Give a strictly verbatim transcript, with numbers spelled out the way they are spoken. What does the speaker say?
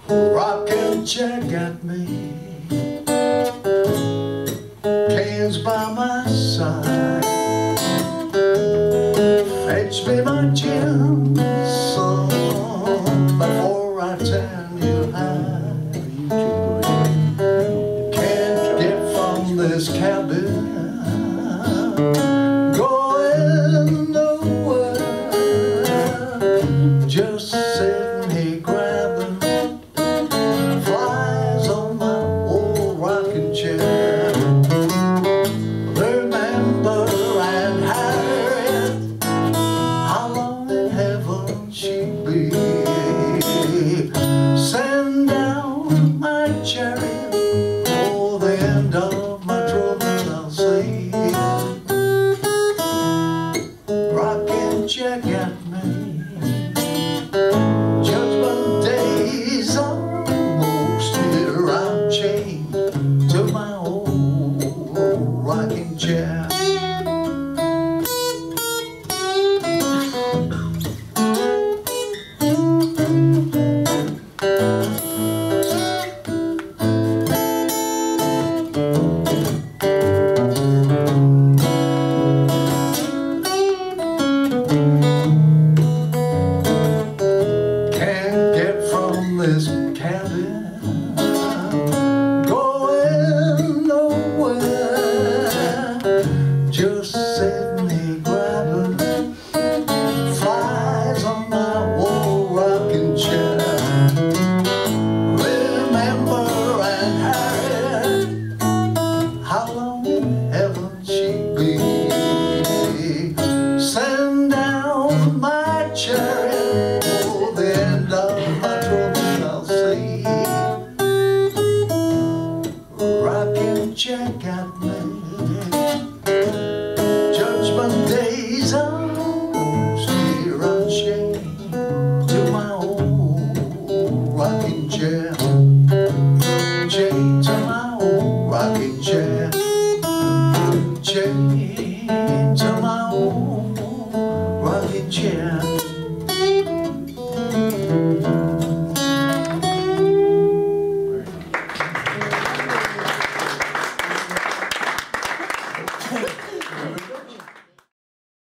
Rocking chair got me, canes by my side. Fetch me my gin, son, before I turn you high. Can't get from this cabin, going nowhere, just sitting here grabbing flies on my old rocking chair. Remember Aunt Harriet, how long in heaven she'd be. Send down my chariot, oh, the end of my troubles I'll see. Rocking chair got me, Judgment Day's almost here. I'm chained to my old rocking chair. This cabin, going nowhere, just sitting here grabbing flies on my old rocking chair. Remember Aunt Harriet, how long in heaven she'd be. Send down my chariot, oh, the end of my trouble rocking chair got me, Judgment Day's almost here. I'm chained to my old rocking chair, chained to my old rocking chair, chained to my old rocking chair.